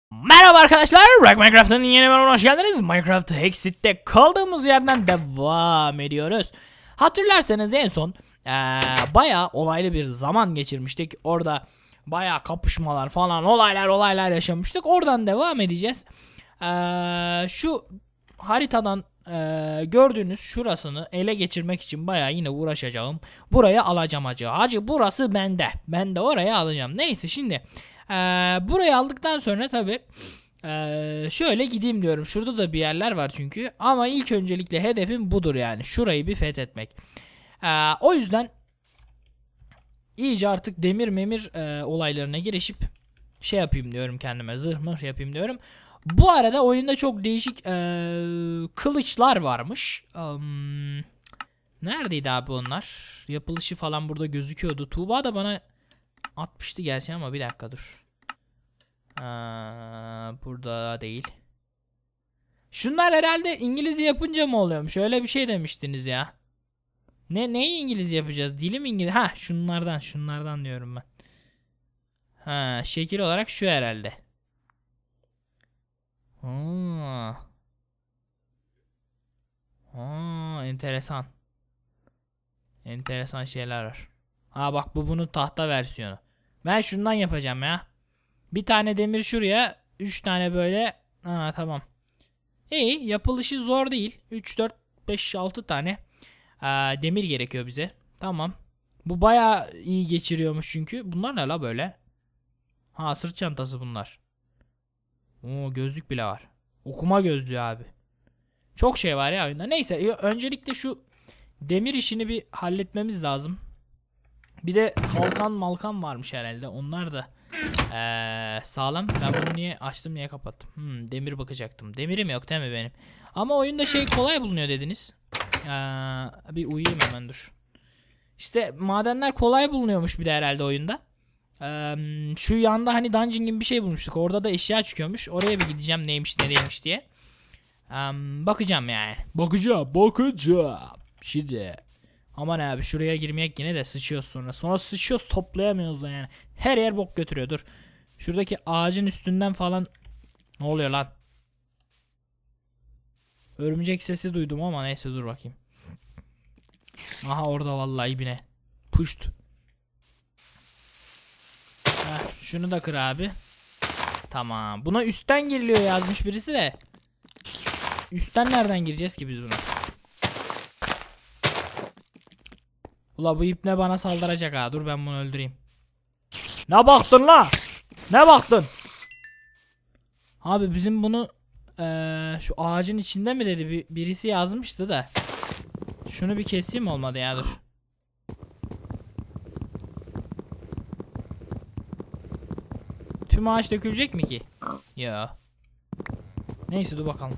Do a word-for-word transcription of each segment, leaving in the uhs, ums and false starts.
Merhaba arkadaşlar, Rock Minecraft'ın yeni bölümüne hoş geldiniz. Minecraft Hexit'te kaldığımız yerden devam ediyoruz. Hatırlarsanız en son ee, bayağı olaylı bir zaman geçirmiştik. Orada bayağı kapışmalar falan, olaylar olaylar yaşamıştık. Oradan devam edeceğiz. Ee, şu haritadan ee, gördüğünüz şurasını ele geçirmek için bayağı yine uğraşacağım. Buraya alacağım hacı. Hacı burası bende. Ben de oraya alacağım. Neyse şimdi. Ee, burayı aldıktan sonra tabi ee, şöyle gideyim diyorum. Şurada da bir yerler var çünkü. Ama ilk öncelikle hedefim budur yani. Şurayı bir fethetmek. Ee, o yüzden iyice artık demir memir e, olaylarına girişip şey yapayım diyorum kendime. Zırh mırh yapayım diyorum. Bu arada oyunda çok değişik e, kılıçlar varmış. Um, neredeydi abi onlar? Yapılışı falan burada gözüküyordu. Tuğba da bana atmıştı gerçi ama bir dakika dur. Aa, burada değil. Şunlar herhalde İngilizce yapınca mı oluyormuş? Öyle bir şey demiştiniz ya. Ne neyi İngilizce yapacağız? Dili mi İngiliz? Ha, şunlardan, şunlardan diyorum ben. Ha, şekil olarak şu herhalde. Aa. Aa, enteresan. Enteresan şeyler var. Ha bak, bu bunun tahta versiyonu. Ben şundan yapacağım ya. Bir tane demir şuraya. Üç tane böyle. Ha tamam. İyi, yapılışı zor değil. Üç, dört, beş, altı tane Aa, demir gerekiyor bize. Tamam. Bu bayağı iyi geçiriyormuş çünkü. Bunlar ne la böyle? Ha, sırt çantası bunlar. Oo, gözlük bile var. Okuma gözlüğü abi. Çok şey var ya oyunda. Neyse, öncelikle şu demir işini bir halletmemiz lazım. Bir de kalkan malkan varmış herhalde. Onlar da ee, sağlam. Ben bunu niye açtım, niye kapattım? Hmm, demir bakacaktım. Demirim yok değil mi benim? Ama oyunda şey kolay bulunuyor dediniz. Ee, bir uyuyayım hemen, dur. İşte madenler kolay bulunuyormuş bir de herhalde oyunda. Ee, şu yanda hani dungeon gibi bir şey bulmuştuk. Orada da eşya çıkıyormuş. Oraya bir gideceğim neymiş ne değilmiş diye. Ee, bakacağım yani. Bakacağım bakacağım. Şimdi. Aman abi, şuraya girmeyek yine de sıçıyoruz sonra. Sonra sıçıyoruz, toplayamıyoruz da yani. Her yer bok götürüyor, dur. Şuradaki ağacın üstünden falan. Ne oluyor lan? Örümcek sesi duydum ama neyse, dur bakayım. Aha, orada vallahi ibine. Puşt. Heh, şunu da kır abi. Tamam. Buna üstten giriliyor yazmış birisi de. Üstten nereden gireceğiz ki biz buna? Ula bu ipne bana saldıracak ha. Dur ben bunu öldüreyim. Ne baktın la? Ne baktın? Abi bizim bunu ee, şu ağacın içinde mi dedi? Bir, birisi yazmıştı da. Şunu bir keseyim, olmadı ya, dur. Tüm ağaç dökülecek mi ki? Ya. Neyse, dur bakalım.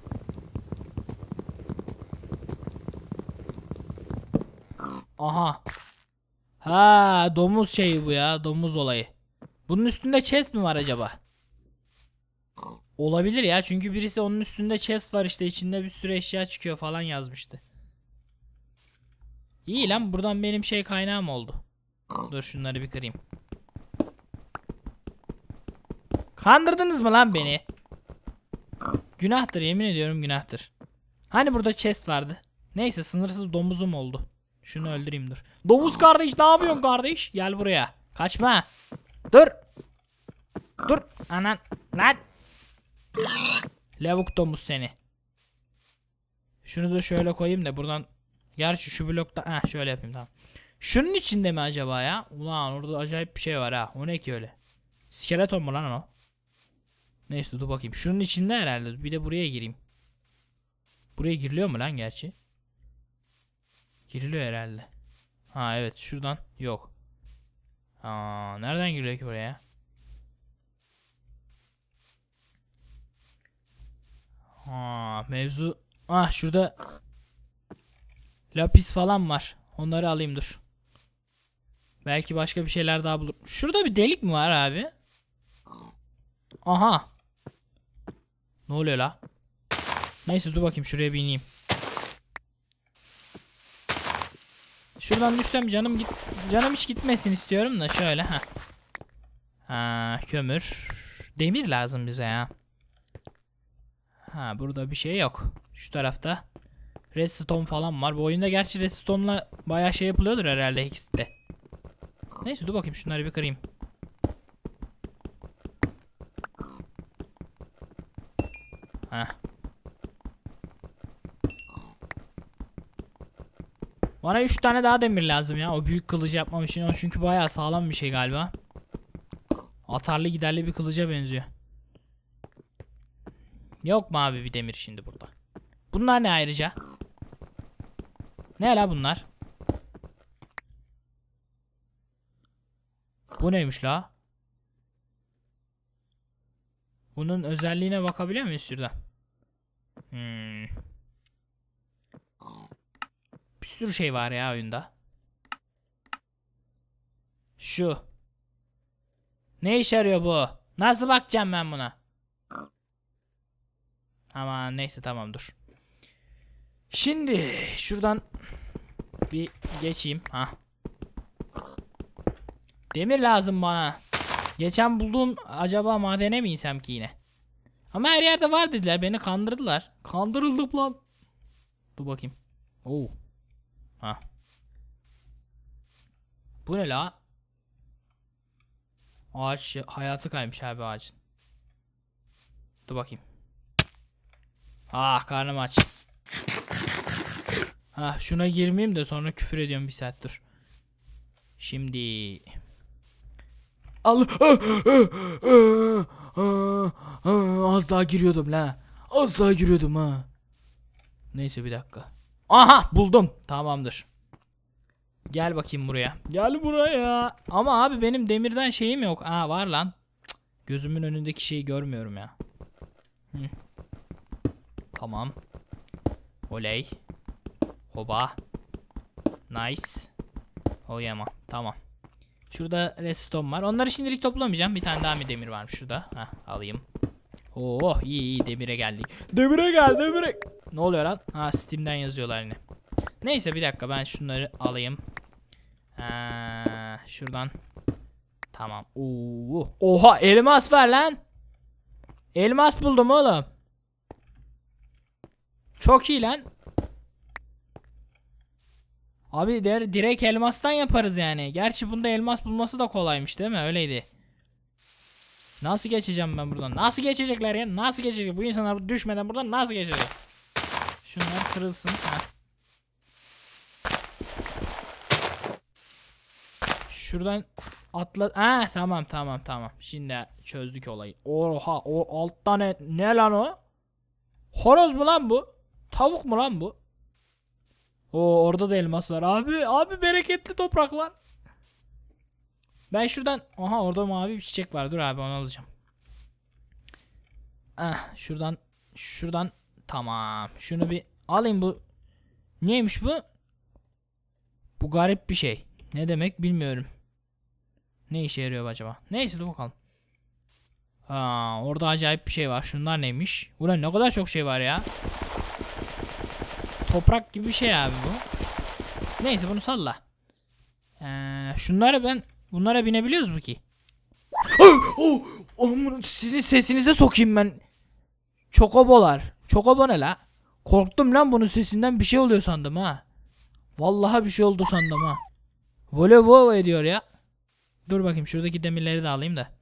Aha. Ha, domuz şeyi bu ya. Domuz olayı. Bunun üstünde chest mi var acaba? Olabilir ya. Çünkü birisi onun üstünde chest var işte. İçinde bir sürü eşya çıkıyor falan yazmıştı. İyi lan. Buradan benim şey kaynağım oldu. Dur şunları bir kırayım. Kandırdınız mı lan beni? Günahtır, yemin ediyorum günahtır. Hani burada chest vardı. Neyse, sınırsız domuzum oldu. Şunu öldüreyim, dur. Domuz kardeş, ne yapıyorsun kardeş? Gel buraya. Kaçma. Dur. Dur. Anan. Lan. Lavuk domuz seni. Şunu da şöyle koyayım da buradan. Gerçi şu blokta. Heh, şöyle yapayım, tamam. Şunun içinde mi acaba ya? Ulan orada acayip bir şey var ha. O ne ki öyle? Skeleton mu lan o? Neyse, dur bakayım. Şunun içinde herhalde. Bir de buraya gireyim. Buraya giriliyor mu lan gerçi? Giriliyor herhalde. Ha evet, şuradan yok. Aa, nereden giriliyor ki buraya? Ha, mevzu. Ah, şurada lapis falan var. Onları alayım, dur. Belki başka bir şeyler daha bulur. Şurada bir delik mi var abi? Aha. Ne oluyor la? Neyse, dur bakayım, şuraya bir ineyim. Şuradan düşsem canım git canım hiç gitmesin istiyorum da şöyle ha. Ha, kömür. Demir lazım bize ya. Ha, burada bir şey yok. Şu tarafta redstone falan var. Bu oyunda gerçi redstone'la bayağı şey yapılıyordur herhalde Hex'te. Neyse dur bakayım şunları bir kırayım. Ha. Bana üç tane daha demir lazım ya. O büyük kılıcı yapmam için. O çünkü bayağı sağlam bir şey galiba. Atarlı giderli bir kılıca benziyor. Yok mu abi bir demir şimdi burada? Bunlar ne ayrıca? Ne la bunlar? Bu neymiş la? Bunun özelliğine bakabiliyor muyuz şurada? Hmm. Bir sürü şey var ya oyunda. Şu. Ne işe yarıyor bu? Nasıl bakacağım ben buna? Aman neyse tamam dur. Şimdi şuradan bir geçeyim. Ha. Demir lazım bana. Geçen bulduğum acaba madene mi insem ki yine? Ama her yerde var dediler. Beni kandırdılar. Kandırıldım lan. Dur bakayım. Oo. Ha. Bu ne la? Ağaç hayatı kaymış abi ağacın. Dur bakayım. Ah karnım aç. Ha şuna girmeyeyim de sonra küfür ediyorum bir saat dur. Şimdi. Al. Az daha giriyordum la. Az daha giriyordum ha. Neyse bir dakika. Aha buldum. Tamamdır. Gel bakayım buraya. Gel buraya. Ama abi benim demirden şeyim yok. Aa var lan. Cık. Gözümün önündeki şeyi görmüyorum ya. Hı. Tamam. Oley. Hoba. Nice. Oyama. Tamam. Şurada redstone var. Onları şimdilik toplamayacağım. Bir tane daha mı demir varmış şurada. Hah alayım. Oh iyi iyi demire geldik. Demire gel demire. Ne oluyor lan? Ha Steam'den yazıyorlar yine. Neyse bir dakika ben şunları alayım. Ha, şuradan. Tamam. Oo. Oha elmas ver lan. Elmas buldum oğlum. Çok iyi lan. Abi der, direkt elmastan yaparız yani. Gerçi bunda elmas bulması da kolaymış değil mi? Öyleydi. Nasıl geçeceğim ben buradan? Nasıl geçecekler ya? Nasıl geçecek? Bu insanlar düşmeden buradan nasıl geçecek? Şunlar kırılsın. Ha. Şuradan atla. Ha tamam tamam tamam. Şimdi çözdük olayı. Oha o altta ne, ne lan o? Horoz mu lan bu? Tavuk mu lan bu? Oo orada da elmas var. Abi abi bereketli topraklar. Ben şuradan aha orada mavi bir çiçek var. Dur abi onu alacağım. Ah şuradan şuradan tamam. Şunu bir alayım bu. Neymiş bu? Bu garip bir şey. Ne demek bilmiyorum. Ne işe yarıyor acaba? Neyse dur bakalım. Ha orada acayip bir şey var. Şunlar neymiş? Ulan ne kadar çok şey var ya. Toprak gibi bir şey abi bu. Neyse bunu salla. Ee, şunları ben bunlara binebiliyoruz mu ki? Oh, oh, sizin sesinize sokayım ben. Çokobolar. Çokobo ne la? Korktum lan bunun sesinden bir şey oluyor sandım ha. Vallahi bir şey oldu sandım ha. Vole vo ediyor ya. Dur bakayım şuradaki demirleri de alayım da.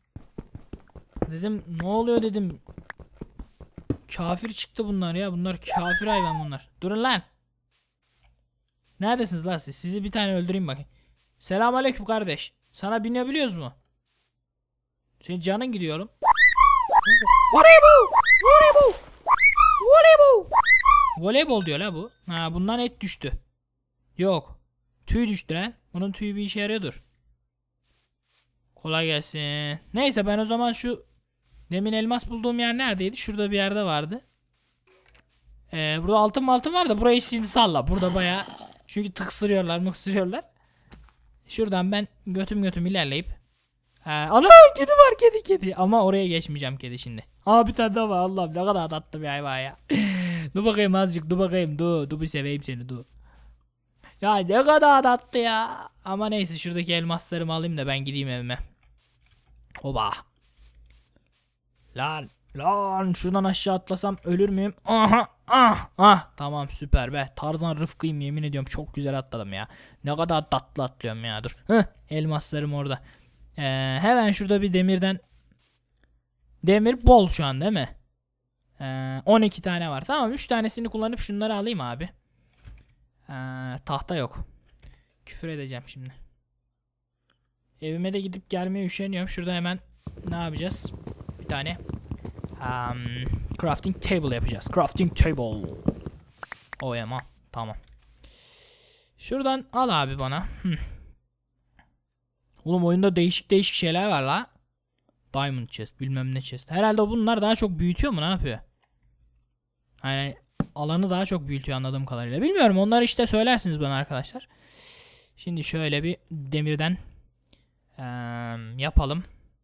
Dedim ne oluyor dedim. Kafir çıktı bunlar ya. Bunlar kafir hayvan bunlar. Durun lan. Neredesiniz lan siz? Sizi bir tane öldüreyim bakayım. Selamünaleyküm kardeş. Sana binebiliyoruz mu? Senin canın gidiyorum. Voleybol! Voleybol! Voleybol! Voleybol diyor la bu. Ha bundan et düştü. Yok. Tüy düştü lan. Bunun tüyü bir işe yarıyordur. Kolay gelsin. Neyse ben o zaman şu demin elmas bulduğum yer neredeydi? Şurada bir yerde vardı. Ee, burada altın altın var da burayı şimdi salla. Burada baya çünkü tıksırıyorlar mıksırıyorlar. Şuradan ben götüm götüm ilerleyip. Ha, ana kedi var kedi kedi. Ama oraya geçmeyeceğim kedi şimdi. Aa bir tane daha var Allah'ım ne kadar tatlı bir hayvan ya. Dur bakayım azıcık dur bakayım dur. Dur bir seveyim seni dur. Ya ne kadar tatlı ya. Ama neyse şuradaki elmaslarımı alayım da ben gideyim evime. Oba. Lan Lan şuradan aşağı atlasam ölür müyüm? Aha ah ah. Tamam süper be. Tarzan Rıfkı'yım yemin ediyorum. Çok güzel atladım ya. Ne kadar tatlı atlıyorum ya. Dur. Heh, elmaslarım orada. Ee, hemen şurada bir demirden. Demir bol şu an değil mi? Ee, on iki tane var. Tamam üç tanesini kullanıp şunları alayım abi. Ee, tahta yok. Küfür edeceğim şimdi. Evime de gidip gelmeye üşeniyorum. Şurada hemen ne yapacağız? Bir tane um, crafting table yapacağız. Crafting table. O yama. Tamam. Şuradan al abi bana. Hı. Oğlum oyunda değişik değişik şeyler var la. Diamond chest bilmem ne chest. Herhalde bunlar daha çok büyütüyor mu ne yapıyor? Yani alanı daha çok büyütüyor anladığım kadarıyla. Bilmiyorum onları işte söylersiniz bana arkadaşlar. Şimdi şöyle bir demirden ee, yapalım.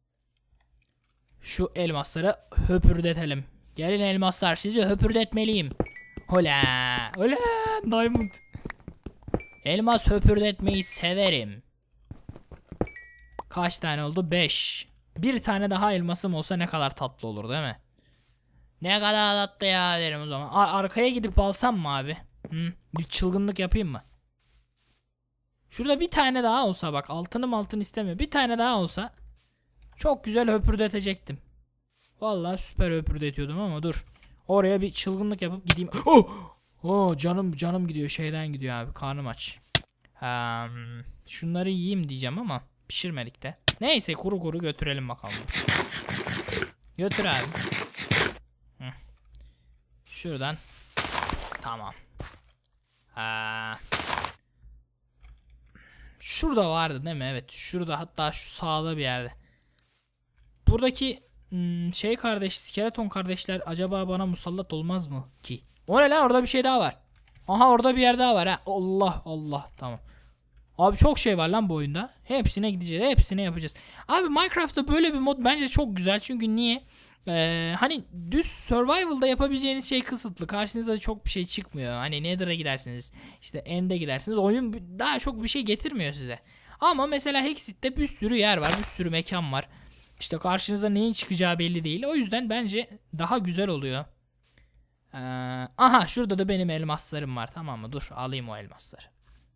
Şu elmasları höpürdetelim. Gelin elmaslar sizi höpürdetmeliyim. Hola. Hola. Diamond. Elmas höpürdetmeyi severim. Kaç tane oldu? beş. Bir tane daha elmasım olsa ne kadar tatlı olur değil mi? Ne kadar tatlı ya derim o zaman. Ar arkaya gidip alsam mı abi? Hı? Bir çılgınlık yapayım mı? Şurada bir tane daha olsa bak altınım altın istemiyor. Bir tane daha olsa çok güzel höpürdetecektim. Vallahi süper höpürdetiyordum ama dur. Oraya bir çılgınlık yapıp gideyim. Oh! Oh canım canım gidiyor şeyden gidiyor abi karnım aç. Um, şunları yiyeyim diyeceğim ama pişirmedik de. Neyse kuru kuru götürelim bakalım. Götür abi. Hı. Şuradan. Tamam. Ha. Şurada vardı değil mi? Evet. Şurada hatta şu sağda bir yerde. Buradaki hmm, şey kardeş, skeleton kardeşler acaba bana musallat olmaz mı ki? O ne lan orada bir şey daha var. Aha orada bir yer daha var ha. Allah Allah tamam. Abi çok şey var lan bu oyunda. Hepsine gideceğiz. Hepsine yapacağız. Abi Minecraft'ta böyle bir mod bence çok güzel. Çünkü niye? Ee, hani düz survival'da yapabileceğiniz şey kısıtlı. Karşınıza çok bir şey çıkmıyor. Hani Nether'a gidersiniz. İşte End'e gidersiniz. Oyun daha çok bir şey getirmiyor size. Ama mesela Hexit'te bir sürü yer var. Bir sürü mekan var. İşte karşınıza neyin çıkacağı belli değil. O yüzden bence daha güzel oluyor. Ee, aha şurada da benim elmaslarım var. Tamam mı? Dur alayım o elmasları.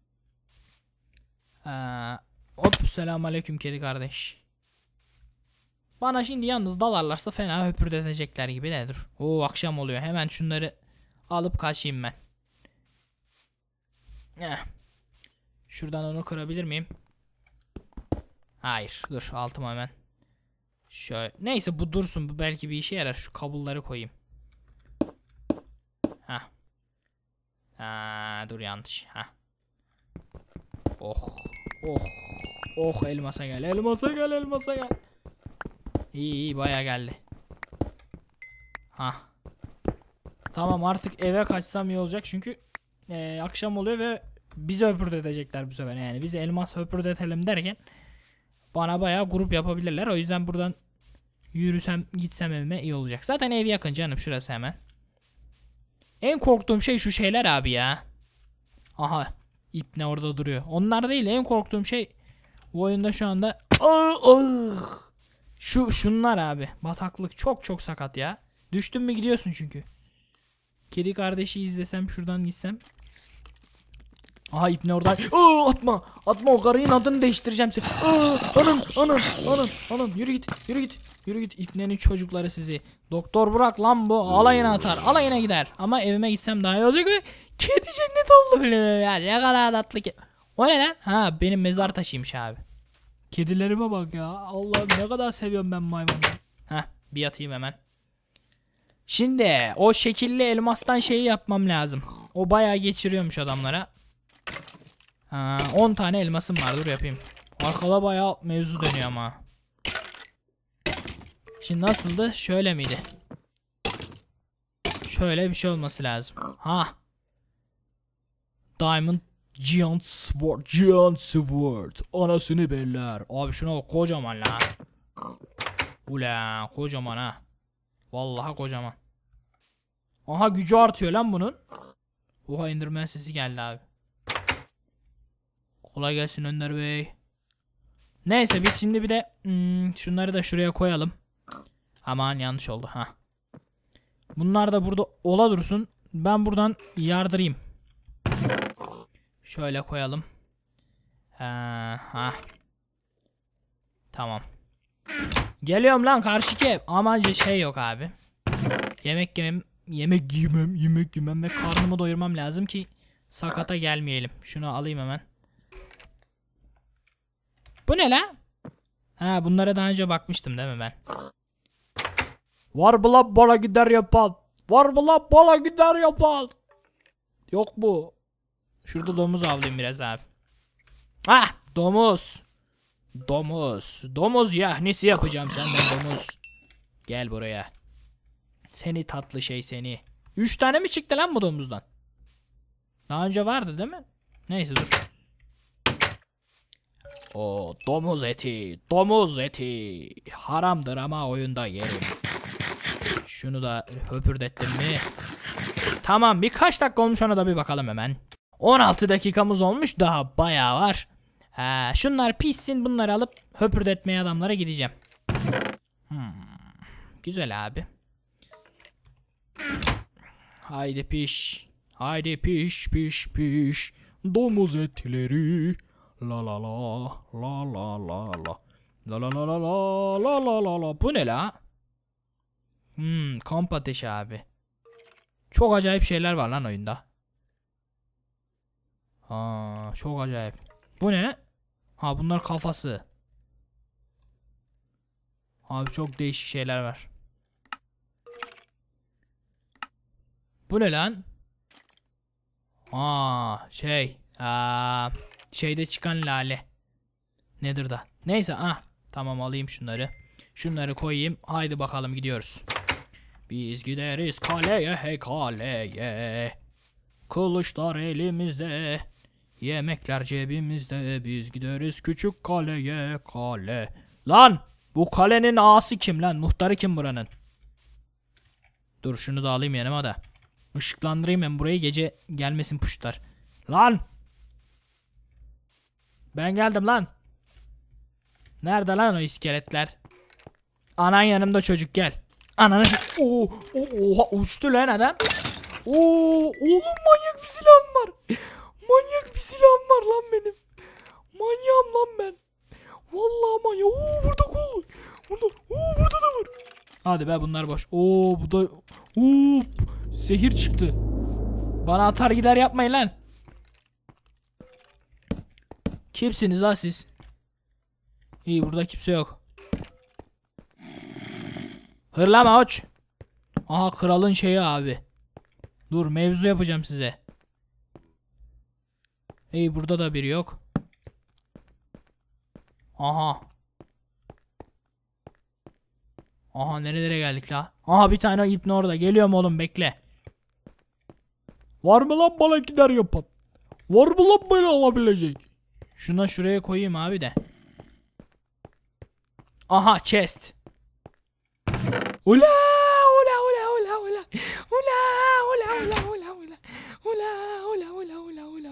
Ee, hop selamünaleyküm kedi kardeş. Bana şimdi yalnız dalarlarsa fena höpürdetecekler gibi de dur. Oo akşam oluyor. Hemen şunları alıp kaçayım ben. Eh. Şuradan onu kırabilir miyim? Hayır. Dur altıma hemen. Şöyle. Neyse bu dursun. Bu belki bir işe yarar. Şu kabulları koyayım. Hah. Ha, dur yanlış. Hah. Oh. Oh. Oh elmasa gel. Elmasa gel. Elmasa gel. İyi iyi baya geldi. Ha. Tamam artık eve kaçsam iyi olacak çünkü e, akşam oluyor ve bizi höpürdetecekler bu sefer. Yani biz elmas höpürdetelim derken bana baya grup yapabilirler. O yüzden buradan yürüsem gitsem evime iyi olacak. Zaten ev yakın canım şurası hemen. En korktuğum şey şu şeyler abi ya. Aha ip ne orada duruyor. Onlar değil en korktuğum şey bu oyunda şu anda. Ah, ah. Şu şunlar abi. Bataklık çok çok sakat ya. Düştün mü gidiyorsun çünkü. Kedi kardeşi izlesem şuradan gitsem. Aha ipne oradan. Aa, atma. Atma o karının adını değiştireceğim seni. Aa, anam anam anam anam yürü git yürü git. Yürü git ipnenin çocukları sizi. Doktor Burak lan bu. Alayına atar. Alayına gider. Ama evime gitsem daha iyi olacak ve kedi cennet oldu bile ya. Ne kadar tatlı ki. O ne lan? Ha benim mezar taşıymış abi. Kedilerime bak ya. Allah'ım ne kadar seviyorum ben maymunları. Heh bir yatayım hemen. Şimdi o şekilli elmastan şeyi yapmam lazım. O bayağı geçiriyormuş adamlara. Ha, on tane elmasım var dur yapayım. Arkada bayağı mevzu dönüyor ama. Şimdi nasıldı? Şöyle miydi? Şöyle bir şey olması lazım. Ha. Diamond Giant Sword. Giant Sword. Anasını beller. Abi şuna bak kocaman lan. Ula kocaman ha. Vallahi kocaman. Aha gücü artıyor lan bunun. Oha indirmen sesi geldi abi. Kolay gelsin Önder Bey. Neyse biz şimdi bir de hmm, şunları da şuraya koyalım. Aman yanlış oldu ha. Bunlar da burada ola dursun. Ben buradan yardırayım. Şöyle koyalım. Ha, ha. Tamam. Geliyorum lan karşıki ev. Ama şey yok abi. Yemek yemem, yemek yemem, yemek yemem ve karnımı doyurmam lazım ki sakata gelmeyelim. Şunu alayım hemen. Bu ne la? Ha, bunlara daha önce bakmıştım değil mi ben? Var mı lan bana gider yapan? Var mı lan bana gider yapan? Yok bu. Şurada domuz avlayayım biraz abi. Ah, domuz. Domuz. Domuz yahnisi yapacağım senden domuz. Gel buraya. Seni tatlı şey seni. Üç tane mi çıktı lan bu domuzdan? Daha önce vardı değil mi? Neyse dur. O domuz eti. Domuz eti. Haramdır ama oyunda yerim. Şunu da höpürdettim mi? Tamam, birkaç dakika olmuş, ona da bir bakalım hemen. on altı dakikamız olmuş, daha bayağı var. Ha, şunlar pişsin, bunları alıp höpürdetmeye adamlara gideceğim. Hmm, güzel abi. Haydi piş. Haydi piş piş piş. Domuz etleri. La la la la la la la. La la la la la la la la la. Bu ne la? Hmm, kamp ateşi abi. Çok acayip şeyler var lan oyunda. Aa, çok acayip. Bu ne? Ha, bunlar kafası. Abi çok değişik şeyler var. Bu ne lan? Aa, şey. Aa, şeyde çıkan lale. Nedir da? Neyse, ah. Tamam, alayım şunları. Şunları koyayım. Haydi bakalım, gidiyoruz. Biz gideriz kaleye, hey kaleye. Kılıçlar elimizde. Yemekler cebimizde. Biz gideriz küçük kaleye, kale. Lan! Bu kalenin ağası kim lan? Muhtarı kim buranın? Dur, şunu da alayım yanıma da. Işıklandırayım ben burayı, gece gelmesin puşlar. Lan! Ben geldim lan. Nerede lan o iskeletler? Anan yanımda çocuk, gel. Ananı... Oo, oha, uçtu lan adam. Oo, oğlum manyak bir silahım var. Manyak bir silahım var lan benim. Manyağım lan ben. Vallahi manyak. Oo, burada kol. Burada. Oo, burada da var. Hadi be, bunlar boş. Oo, bu da... Oo, zehir çıktı. Bana atar gider yapmayın lan. Kimsiniz lan siz? İyi, burada kimse yok. Hırlama oç. Aha, kralın şeyi abi. Dur, mevzu yapacağım size. İyi, burada da biri yok. Aha. Aha, nerelere geldik la? Aha, bir tane ipne orada. Geliyorum oğlum, bekle. Var mı lan bana gider yapan? Var mı lan böyle alabilecek? Şuna şuraya koyayım abi de. Aha, chest. Ula ula ula ula ula. Ula ula ula ula ula. Ula ula ula ula ula.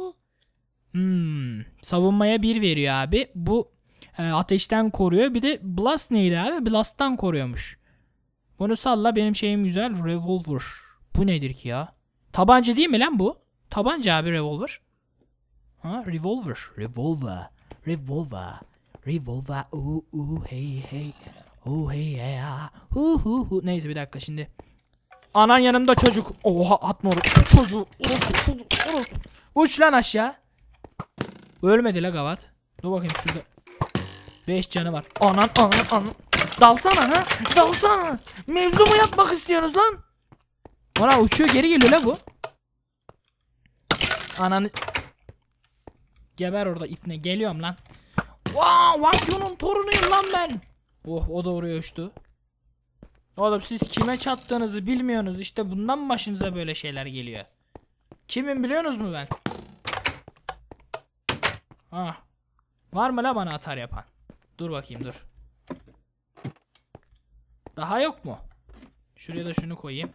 Hmm, savunmaya bir veriyor abi. Bu e, ateşten koruyor. Bir de blast neydi abi? Blast'tan koruyormuş. Bunu salla, benim şeyim güzel. Revolver. Bu nedir ki ya? Tabanca değil mi lan bu? Tabanca abi, revolver. Ha, revolver. Revolver. Revolver. Revolver. Uuu uu hey hey. Oh hey ya. Hu hu hu. Neyse, bir dakika şimdi. Anan yanımda çocuk. Oha, atma oraya. Çocuğu. Uç lan aşağı. Ölmedi la gavat. Dur bakayım şurada. beş canı var. Anan anan anan. Dalsana ha. Dalsana. Mevzu mu yapmak istiyorsunuz lan? Ona uçuyor, geri geliyor la bu. Ananı. Geber orada ipne. Geliyorum lan. Wow, Vakyu'nun torunuyum lan ben. Oh, o da oraya uçtu. Oğlum, siz kime çattığınızı bilmiyorsunuz. İşte bundan başınıza böyle şeyler geliyor. Kimin biliyorsunuz mu ben? Ah. Var mı la bana atar yapan? Dur bakayım, dur. Daha yok mu? Şuraya da şunu koyayım.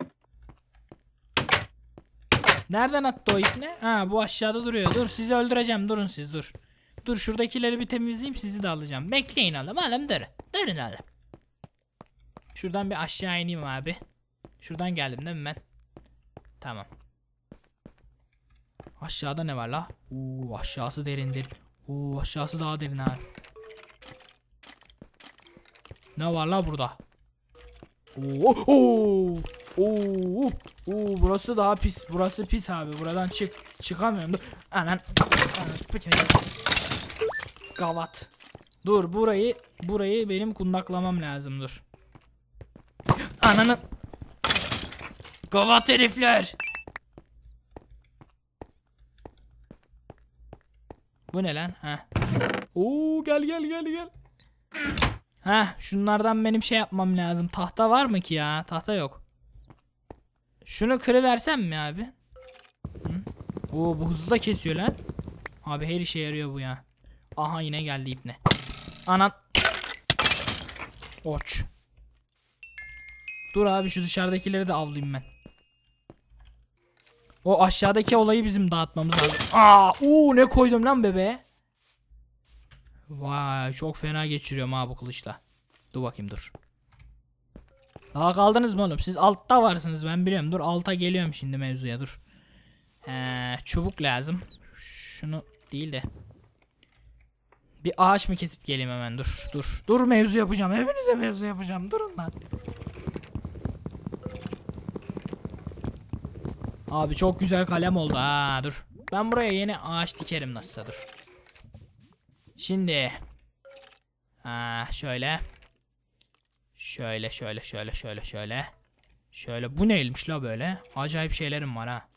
Nereden attı o ipne? Ha, bu aşağıda duruyor. Dur, sizi öldüreceğim. Durun siz, dur. Dur, şuradakileri bir temizleyeyim, sizi de alacağım. Bekleyin oğlum. Oğlum durun. Durun oğlum. Şuradan bir aşağı ineyim abi. Şuradan geldim değil mi ben? Tamam. Aşağıda ne var la? Oo, aşağısı derindir. Oo, aşağısı daha derin abi. Ne var la burada? Oo, oo, oo, oo, burası daha pis. Burası pis abi. Buradan çık. Çıkamıyorum. Dur. Anan. Gavat. Dur burayı burayı benim kundaklamam lazım, dur. Ananı. Gavat herifler. Bu ne lan? Ha. Oo, gel gel gel gel. Ha, şunlardan benim şey yapmam lazım. Tahta var mı ki ya? Tahta yok. Şunu kırıversem mi abi? Hı? Oo, bu hızlı da kesiyor lan. Abi her işe yarıyor bu ya. Aha, yine geldi ipne. Anan. Oç. Dur abi, şu dışarıdakileri de avlayayım ben. O aşağıdaki olayı bizim dağıtmamız lazım. Aa, uu, ne koydum lan bebeğe? Vay, çok fena geçiriyorum ha bu kılıçla. Dur bakayım, dur. Daha kaldınız mı oğlum? Siz altta varsınız, ben biliyorum. Dur, alta geliyorum şimdi mevzuya, dur. Ee, çubuk lazım. Şunu değil de. Bir ağaç mı kesip geleyim hemen, dur dur. Dur, mevzu yapacağım. Hepinize mevzu yapacağım. Durun lan. Abi çok güzel kalem oldu ha, dur. Ben buraya yeni ağaç dikerim nasılsa, dur. Şimdi. Ha, şöyle. Şöyle şöyle şöyle şöyle şöyle. Şöyle, bu neymiş la böyle? Acayip şeylerim var ha.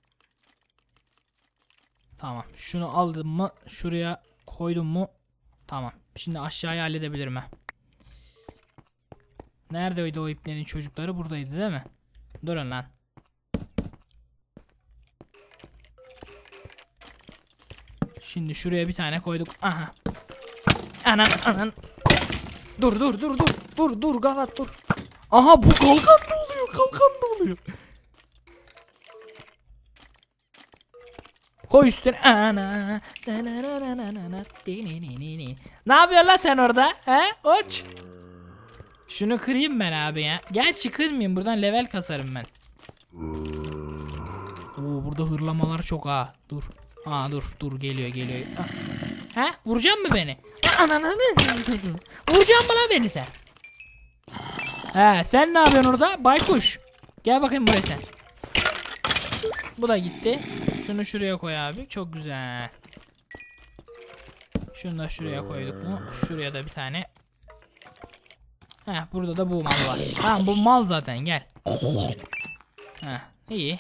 Tamam, şunu aldım mı şuraya koydum mu? Tamam, şimdi aşağıya halledebilirim ha. Neredeydi o iplerin çocukları? Buradaydı değil mi? Durun lan. Şimdi şuraya bir tane koyduk. Aha. Anan anan. Dur dur dur dur. Dur dur Gavat dur. Aha, bu kalkan ne oluyor? Kalkan ne oluyor? Koy üstüne. Ana. Ne yapıyorsun lan sen orada? He? Oç. Şunu kırayım ben abi ya. Gerçi kırmayayım, buradan level kasarım ben. Oo, burada hırlamalar çok ha. Dur. Aa, dur dur, geliyor geliyor. Ah. He? Vuracak mı beni? Vuracak mı lan beni sen? He, sen ne yapıyorsun orada? Baykuş. Gel bakayım buraya sen. Bu da gitti. Şunu şuraya koy abi. Çok güzel. Şunu da şuraya koyduk mu? Şuraya da bir tane. Heh, burada da bu mal var. Tamam, bu mal zaten, gel. Heh, iyi.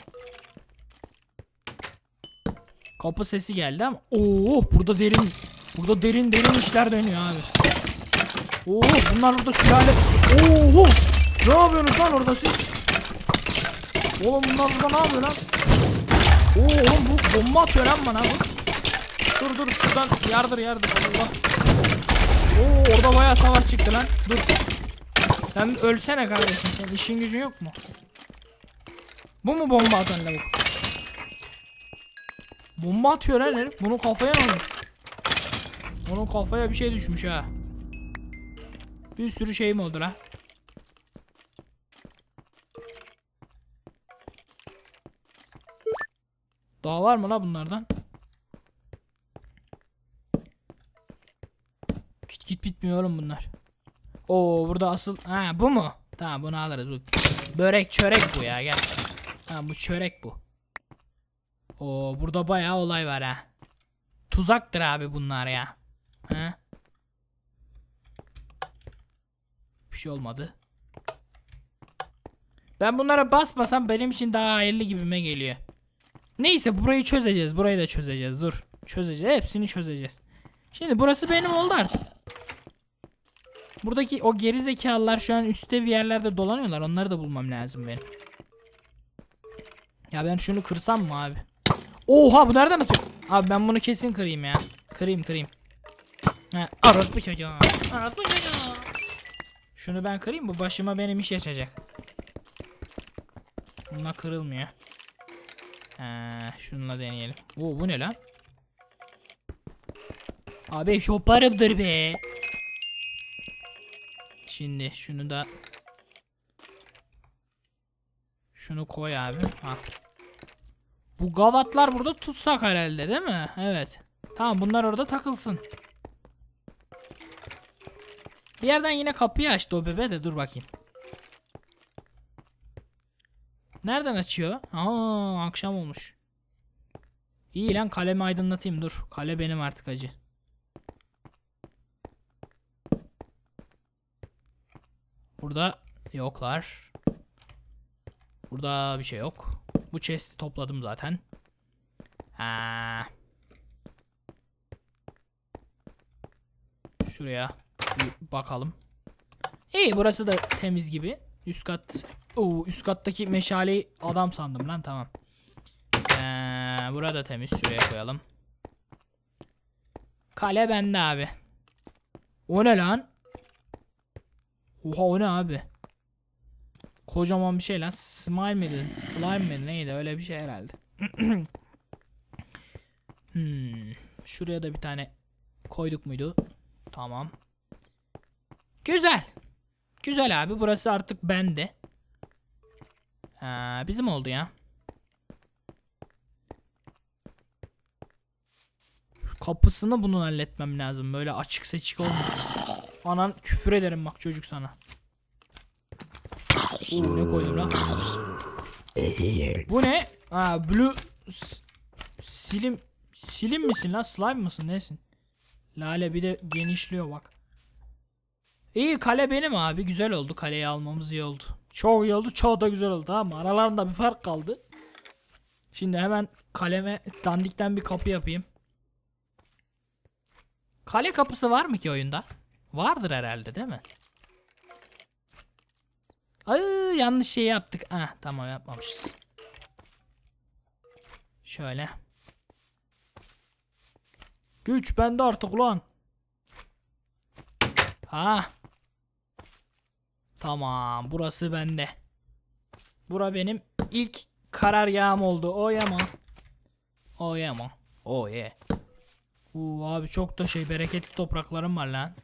Kapı sesi geldi ama. Oo, burada derin. Burada derin derin işler dönüyor abi. Oo, bunlar burada sülale. Oo, ne yapıyorsunuz lan orada siz? Oğlum bunlar burada ne yapıyor lan? Oo, oğlum bu bomba atıyor lan bana bu. Dur dur, şuradan yardır yardır. Allah. Oo, orada bayağı savaş çıktı lan. Dur. Sen ölsene kardeşim. Senin işin gücün yok mu? Bu mu bomba atan lavuk? Bomba atıyor lan herif. Bunun kafaya ne olmuş? Onun kafaya bir şey düşmüş ha. Bir sürü şeyim oldu lan. Daha var mı la bunlardan? Git git bitmiyor oğlum bunlar. Oo, burada asıl. Ha, bu mu? Tamam, bunu alırız. Börek çörek bu ya, gel. Tamam, bu çörek bu. Oo, burada bayağı olay var ha. Tuzaktır abi bunlar ya. Ha? Bir şey olmadı. Ben bunlara basmasam benim için daha hayırlı gibime geliyor. Neyse, burayı çözeceğiz. Burayı da çözeceğiz. Dur. Çözeceğiz. Hepsini çözeceğiz. Şimdi burası benim oldu artık. Buradaki o gerizekalılar şu an üstte bir yerlerde dolanıyorlar. Onları da bulmam lazım benim. Ya ben şunu kırsam mı abi? Oha, bu nereden atıyor? Abi ben bunu kesin kırayım ya. Kırayım kırayım. Ha, arat bu çocuğu. Arat bu çocuğu. Şunu ben kırayım, bu başıma benim iş açacak. Bununla kırılmıyor. Ha, şununla deneyelim. Oo, bu ne lan? Abi şoparımdır be. Şimdi şunu da. Şunu koy abi. Ha. Bu gavatlar burada tutsak herhalde değil mi? Evet. Tamam, bunlar orada takılsın. Bir yerden yine kapıyı açtı o bebe de, dur bakayım. Nereden açıyor? Aa, akşam olmuş. İyi lan, kalemi aydınlatayım, dur. Kale benim artık hacı. Burada yoklar. Burada bir şey yok. Bu chest'i topladım zaten. Ha. Şuraya bir bakalım. İyi, burası da temiz gibi. Üst kat. Oo, üst kattaki meşaleyi adam sandım lan, tamam. Ee, burada temiz, şuraya koyalım. Kale bende abi. O ne lan? Oha, o ne abi? Kocaman bir şey lan. Smile miydi? Slime miydi? Neydi? Öyle bir şey herhalde. hmm. Şuraya da bir tane koyduk muydu? Tamam. Güzel. Güzel abi. Burası artık bende. Ha, bizim oldu ya. Kapısını bunun halletmem lazım. Böyle açık seçik olmuyor. Anan, küfür ederim bak çocuk sana. Oo, ne koydum lan? Bu ne? Ha, blue silim silim misin lan? Slime mısın? Nesin? Lale bir de genişliyor bak. İyi, kale benim abi. Güzel oldu. Kaleyi almamız iyi oldu. Çok iyi oldu. Çok da güzel oldu. Tamam mı? Aralarında bir fark kaldı. Şimdi hemen kaleme dandikten bir kapı yapayım. Kale kapısı var mı ki oyunda? Vardır herhalde değil mi? Ay, yanlış şey yaptık. Ah, tamam, yapmamışız. Şöyle. Güç bende artık ulan. Ha. Tamam, burası bende. Bura benim ilk karargahım oldu. O yama. O yama. O ye. Uuu abi, çok da şey bereketli topraklarım var lan.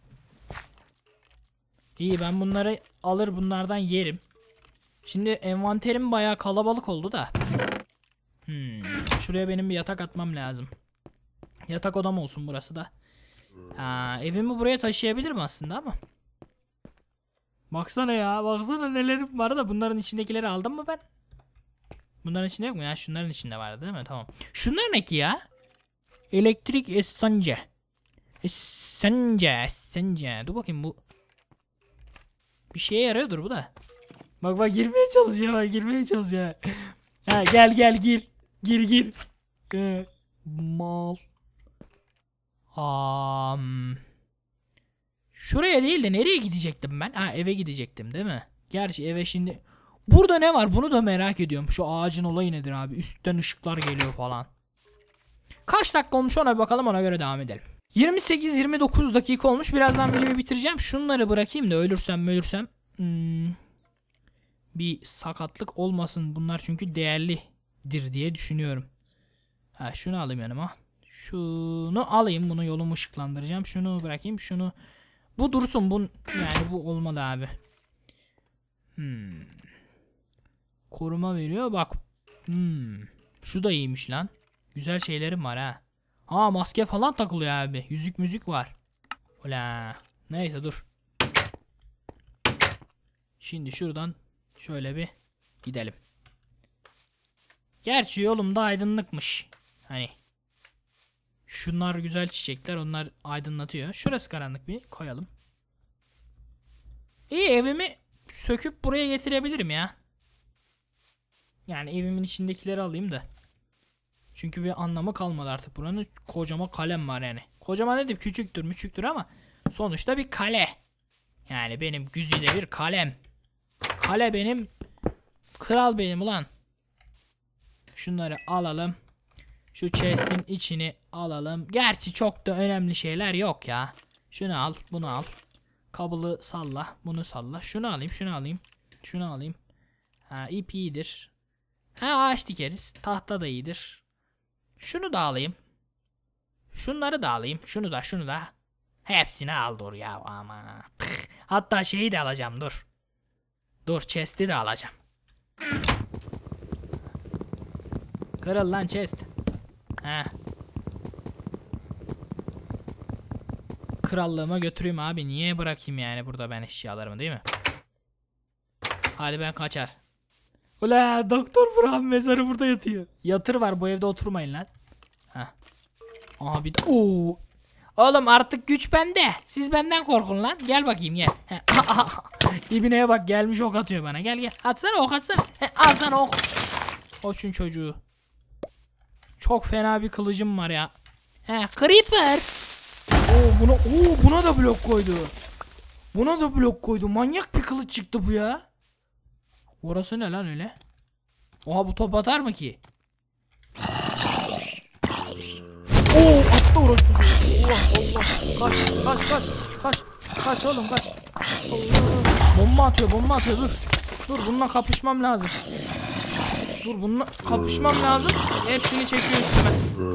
İyi, ben bunları alır bunlardan yerim. Şimdi envanterim bayağı kalabalık oldu da. Hmm, şuraya benim bir yatak atmam lazım. Yatak odam olsun burası da. Ha, evimi buraya taşıyabilirim aslında ama. Baksana ya, baksana nelerim var da, bunların içindekileri aldım mı ben? Bunların içinde yok mu ya? Şunların içinde vardı değil mi? Tamam. Şunlar ne ki ya? Elektrik esence. Esence, esence. Dur bakayım, bu bir şeye yarıyordur bu da. Bak bak, girmeye çalışıyor, bak girmeye çalışıyor. Ha, gel gel gir. Gir gir. Ee, mal. Um, şuraya değil de nereye gidecektim ben? Ha, eve gidecektim değil mi? Gerçi eve şimdi. Burada ne var? Bunu da merak ediyorum. Şu ağacın olayı nedir abi? Üstten ışıklar geliyor falan. Kaç dakika olmuş ona bir bakalım, ona göre devam edelim. yirmi sekiz yirmi dokuz dakika olmuş. Birazdan videoyu bitireceğim. Şunları bırakayım da ölürsem ölürsem hmm, bir sakatlık olmasın. Bunlar çünkü değerlidir diye düşünüyorum. Ha, şunu alayım yanıma. Şunu alayım. Bunu yolumu ışıklandıracağım. Şunu bırakayım. Şunu. Bu dursun. Bu, yani bu olmalı abi. Hmm. Koruma veriyor. Bak. Hmm. Şu da iyiymiş lan. Güzel şeylerim var ha. Ha, maske falan takılıyor abi. Yüzük müzik var. Ola. Neyse dur. Şimdi şuradan şöyle bir gidelim. Gerçi yolum da aydınlıkmış. Hani. Şunlar güzel çiçekler. Onlar aydınlatıyor. Şurası karanlık, bir koyalım. İyi, evimi söküp buraya getirebilirim ya. Yani evimin içindekileri alayım da. Çünkü bir anlamı kalmadı artık buranın. Kocaman kalem var yani. Kocaman dedim, küçüktür müçüktür ama sonuçta bir kale. Yani benim güzide bir kalem. Kale benim. Kral benim ulan. Şunları alalım. Şu chest'in içini alalım. Gerçi çok da önemli şeyler yok ya. Şunu al, bunu al. Kablı salla, bunu salla. Şunu alayım, şunu alayım. Şunu alayım. Ha, ip iyidir. Ha, ağaç dikeriz. Tahta da iyidir. Şunu da alayım. Şunları da alayım. Şunu da, şunu da. Hepsini al dur ya, ama. Hatta şeyi de alacağım, dur. Dur, chest'i de alacağım. Kırıl lan chest. Heh. Krallığıma götüreyim abi. Niye bırakayım yani burada ben eşyalarımı, değil mi? Hadi ben kaçar. Ula Doktor Brown mezarı burada yatıyor. Yatır var, bu evde oturmayın lan. Heh. Aha bir de ooo. Oğlum artık güç bende. Siz benden korkun lan. Gel bakayım gel. İbineye bak, gelmiş ok atıyor bana. Gel gel. Atsana ok atsana. He, al sana ok. Koçun çocuğu. Çok fena bir kılıcım var ya. He, Creeper. Oo buna oo buna da blok koydu. Buna da blok koydu. Manyak bir kılıç çıktı bu ya. Orası ne lan öyle? Oha, bu top atar mı ki? Oo attı orası bu çocuğu. Allah Allah. Kaç kaç kaç. Kaç. Kaç oğlum kaç. Allah. Bomba atıyor bomba atıyor, dur. Dur bununla kapışmam lazım. Dur bununla kapışmam lazım. Hepsini çekiyor üstüme.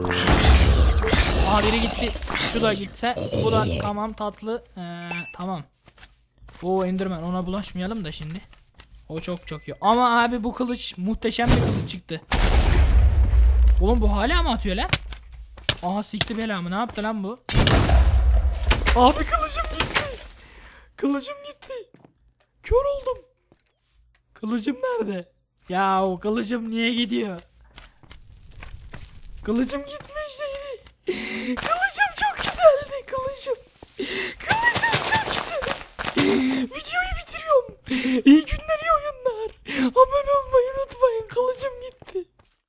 Aha biri gitti. Şu da gitse. Bu da tamam tatlı. Ee, tamam. Oo Enderman, ona bulaşmayalım da şimdi. O çok çok iyi. Ama abi bu kılıç muhteşem bir kılıç çıktı. Oğlum bu hala mı atıyor lan? Aha sikti belamı, ne yaptı lan bu? Abi kılıcım gitti. Kılıcım gitti. Kör oldum. Kılıcım nerede? Ya o kılıcım niye gidiyor? Kılıcım gitmiş seni. Kılıcım çok güzeldi kılıcım. Kılıcım çok güzel. Videoyu bitiriyorum. İyi günler.